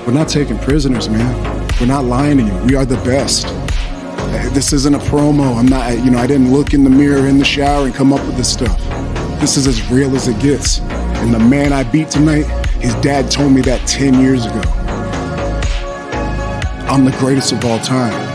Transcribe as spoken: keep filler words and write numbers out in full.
We're not taking prisoners, man. We're not lying to you. We are the best. This isn't a promo. I'm not, you know, I didn't look in the mirror in the shower and come up with this stuff. This is as real as it gets. And the man I beat tonight, his dad told me that ten years ago. I'm the greatest of all time.